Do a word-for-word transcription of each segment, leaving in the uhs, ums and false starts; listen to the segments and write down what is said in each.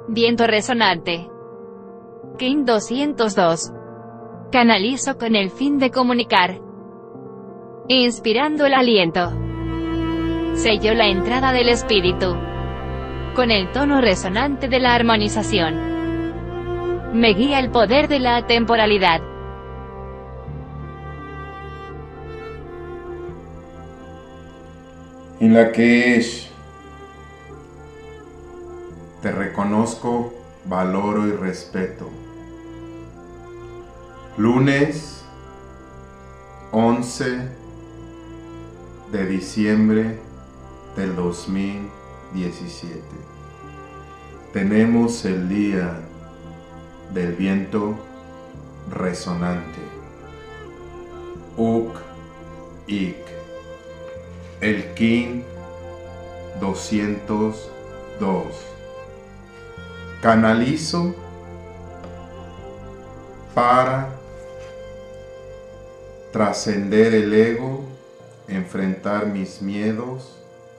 Viento resonante. King doscientos dos. Canalizo con el fin de comunicar. Inspirando el aliento. Sello la entrada del espíritu. Con el tono resonante de la armonización. Me guía el poder de la atemporalidad. En la que es, te reconozco, valoro y respeto. Lunes once de diciembre del dos mil diecisiete. Tenemos el día del viento resonante. Uk Ik. El King doscientos dos. Canalizo para trascender el ego, enfrentar mis miedos,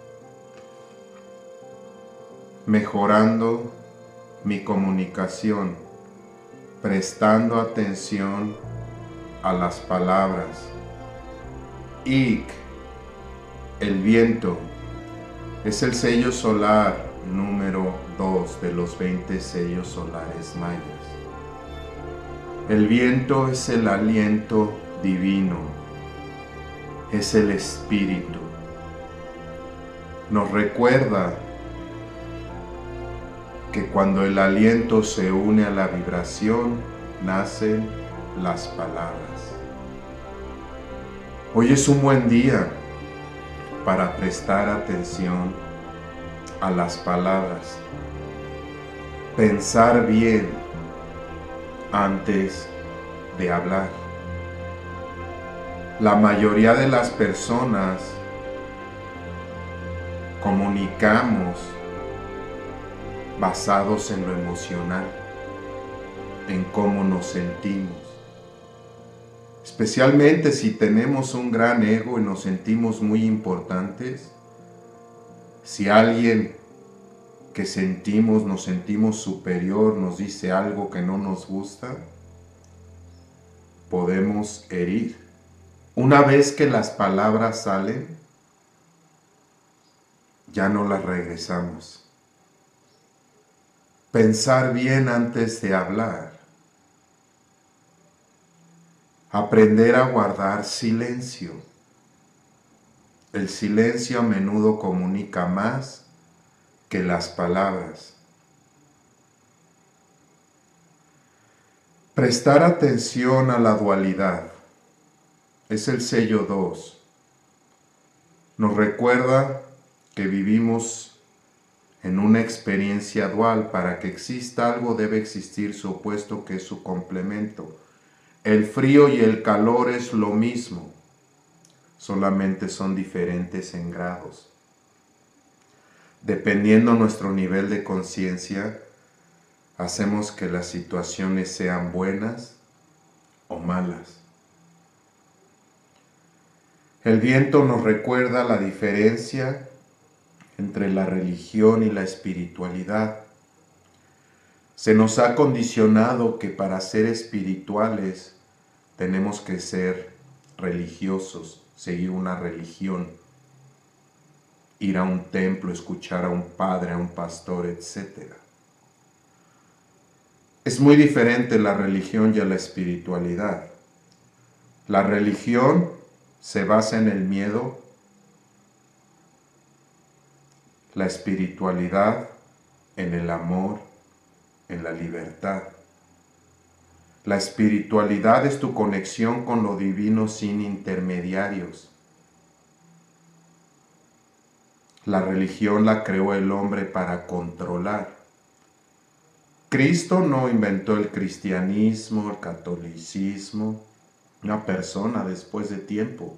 mejorando mi comunicación, prestando atención a las palabras. Ik, el viento, es el sello solar número dos de los veinte sellos solares mayas. El viento es el aliento divino, es el espíritu. Nos recuerda que cuando el aliento se une a la vibración, nacen las palabras. Hoy es un buen día para prestar atención a las palabras. Pensar bien antes de hablar. La mayoría de las personas comunicamos basados en lo emocional, en cómo nos sentimos. Especialmente si tenemos un gran ego y nos sentimos muy importantes. Si alguien que sentimos, nos sentimos superior, nos dice algo que no nos gusta, podemos herir. Una vez que las palabras salen, ya no las regresamos. Pensar bien antes de hablar. Aprender a guardar silencio. El silencio a menudo comunica más que las palabras. Prestar atención a la dualidad. Es el sello dos. Nos recuerda que vivimos en una experiencia dual. Para que exista algo debe existir su opuesto, que es su complemento. El frío y el calor es lo mismo, solamente son diferentes en grados. Dependiendo nuestro nivel de conciencia, hacemos que las situaciones sean buenas o malas. El viento nos recuerda la diferencia entre la religión y la espiritualidad. Se nos ha condicionado que para ser espirituales tenemos que ser religiosos, seguir una religión, ir a un templo, escuchar a un padre, a un pastor, etcétera. Es muy diferente la religión y la espiritualidad. La religión se basa en el miedo, la espiritualidad en el amor, en la libertad. La espiritualidad es tu conexión con lo divino sin intermediarios. La religión la creó el hombre para controlar. Cristo no inventó el cristianismo, el catolicismo, una persona después de tiempo.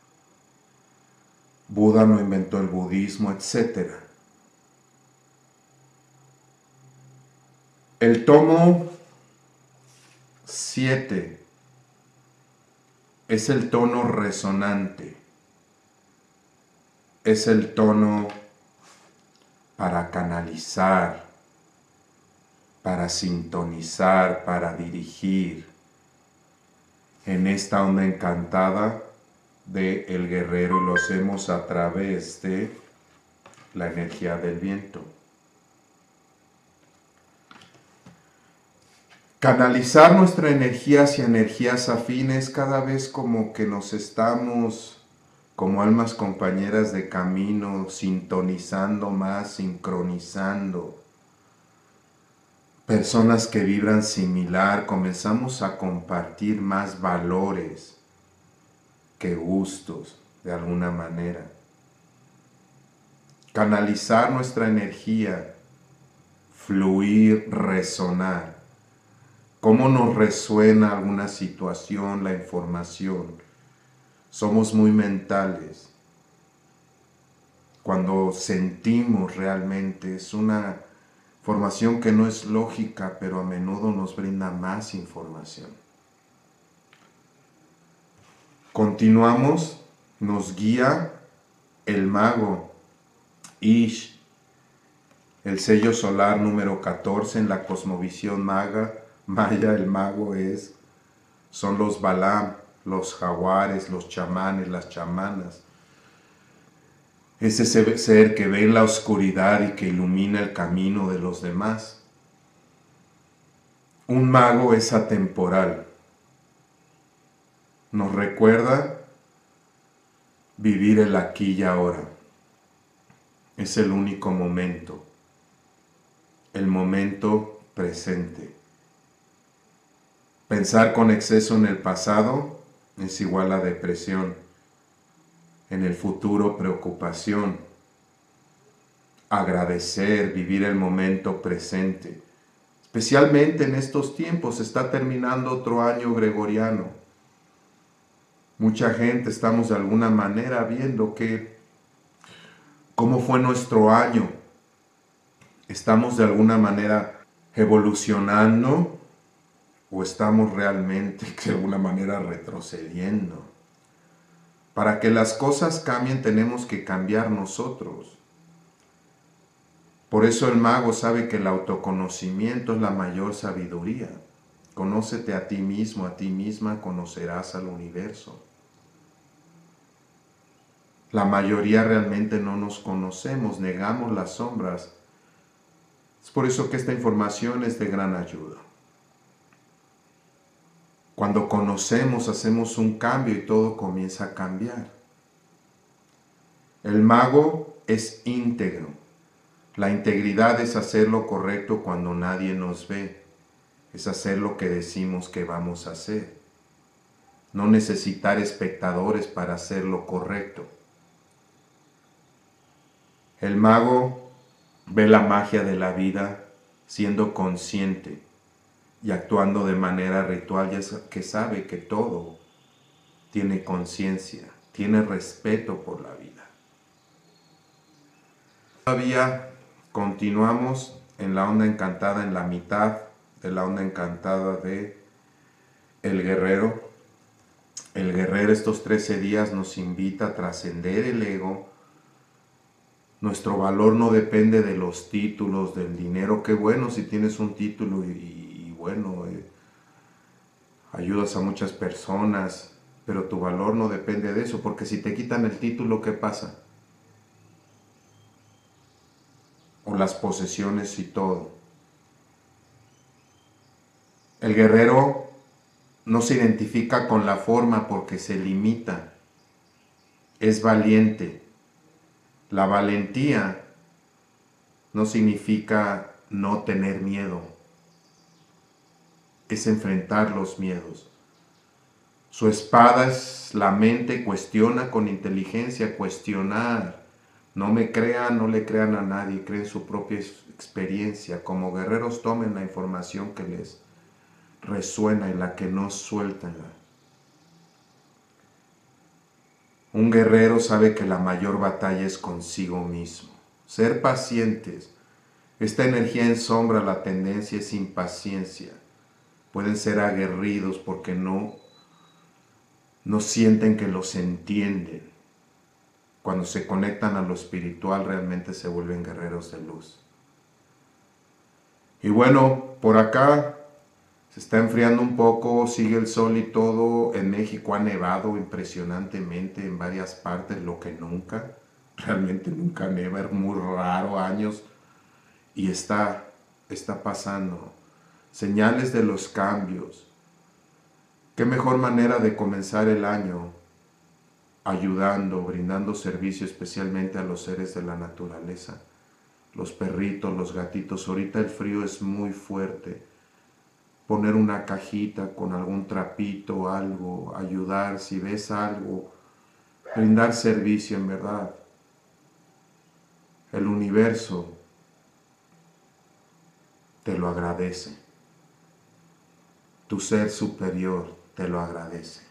Buda no inventó el budismo, etcétera. El tomo siete es el tono resonante, es el tono para canalizar, para sintonizar, para dirigir en esta onda encantada de el guerrero, y lo hacemos a través de la energía del viento. Canalizar nuestra energía hacia energías afines, cada vez como que nos estamos como almas compañeras de camino, sintonizando más, sincronizando. Personas que vibran similar, comenzamos a compartir más valores que gustos, de alguna manera. Canalizar nuestra energía, fluir, resonar. ¿Cómo nos resuena alguna situación, la información? Somos muy mentales. Cuando sentimos realmente, es una información que no es lógica, pero a menudo nos brinda más información. Continuamos, nos guía el mago Ish, el sello solar número catorce en la cosmovisión maga, maya. El mago es, son los Balam, los jaguares, los chamanes, las chamanas. Es ese ser que ve en la oscuridad y que ilumina el camino de los demás. Un mago es atemporal. Nos recuerda vivir el aquí y ahora. Es el único momento, el momento presente. Pensar con exceso en el pasado es igual a depresión. En el futuro, preocupación. Agradecer, vivir el momento presente. Especialmente en estos tiempos, está terminando otro año gregoriano. Mucha gente estamos de alguna manera viendo que cómo fue nuestro año. Estamos de alguna manera evolucionando o estamos realmente de alguna manera retrocediendo. Para que las cosas cambien tenemos que cambiar nosotros. Por eso el mago sabe que el autoconocimiento es la mayor sabiduría. Conócete a ti mismo, a ti misma, conocerás al universo. La mayoría realmente no nos conocemos, negamos las sombras. Es por eso que esta información es de gran ayuda. Cuando conocemos, hacemos un cambio y todo comienza a cambiar. El mago es íntegro. La integridad es hacer lo correcto cuando nadie nos ve. Es hacer lo que decimos que vamos a hacer. No necesitar espectadores para hacer lo correcto. El mago ve la magia de la vida siendo consciente y actuando de manera ritual, ya que sabe que todo tiene conciencia, tiene respeto por la vida. Todavía continuamos en la onda encantada, en la mitad de la onda encantada de el guerrero. El guerrero estos trece días nos invita a trascender el ego. Nuestro valor no depende de los títulos, del dinero. Qué bueno si tienes un título y, y bueno, eh, ayudas a muchas personas, pero tu valor no depende de eso, porque si te quitan el título, ¿qué pasa? O las posesiones y todo. El guerrero no se identifica con la forma porque se limita. Es valiente. La valentía no significa no tener miedo, es enfrentar los miedos. Su espada es la mente, cuestiona con inteligencia, cuestionar. No me crean, no le crean a nadie, creen su propia experiencia. Como guerreros tomen la información que les resuena y la que no sueltan. Un guerrero sabe que la mayor batalla es consigo mismo. Ser pacientes. Esta energía en sombra, la tendencia es impaciencia. Pueden ser aguerridos porque no, no sienten que los entienden. Cuando se conectan a lo espiritual realmente se vuelven guerreros de luz. Y bueno, por acá se está enfriando un poco, sigue el sol y todo. En México ha nevado impresionantemente en varias partes, lo que nunca, realmente nunca neva, es muy raro, años, y está, está pasando. Señales de los cambios. ¿Qué mejor manera de comenzar el año? Ayudando, brindando servicio especialmente a los seres de la naturaleza, los perritos, los gatitos. Ahorita el frío es muy fuerte. Poner una cajita con algún trapito, algo, ayudar, si ves algo, brindar servicio en verdad. El universo te lo agradece. Tu ser superior te lo agradece.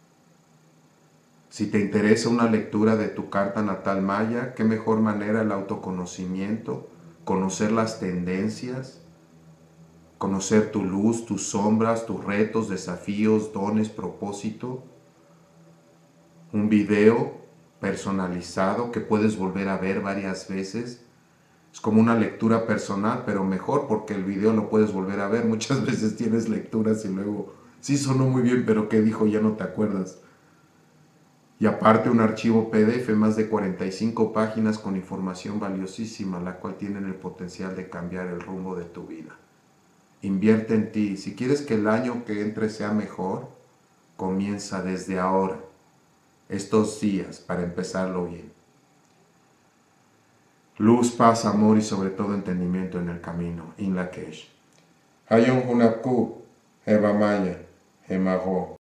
Si te interesa una lectura de tu carta natal maya, qué mejor manera el autoconocimiento, conocer las tendencias, conocer tu luz, tus sombras, tus retos, desafíos, dones, propósito. Un video personalizado que puedes volver a ver varias veces. Es como una lectura personal, pero mejor porque el video lo puedes volver a ver. Muchas veces tienes lecturas y luego, sí sonó muy bien, pero ¿qué dijo? Ya no te acuerdas. Y aparte un archivo P D F, más de cuarenta y cinco páginas con información valiosísima, la cual tienen el potencial de cambiar el rumbo de tu vida. Invierte en ti. Si quieres que el año que entre sea mejor, comienza desde ahora, estos días, para empezarlo bien. Luz, paz, amor y sobre todo entendimiento en el camino. In Lakesh. Hayon Hunapku, Eva Maya, Emago.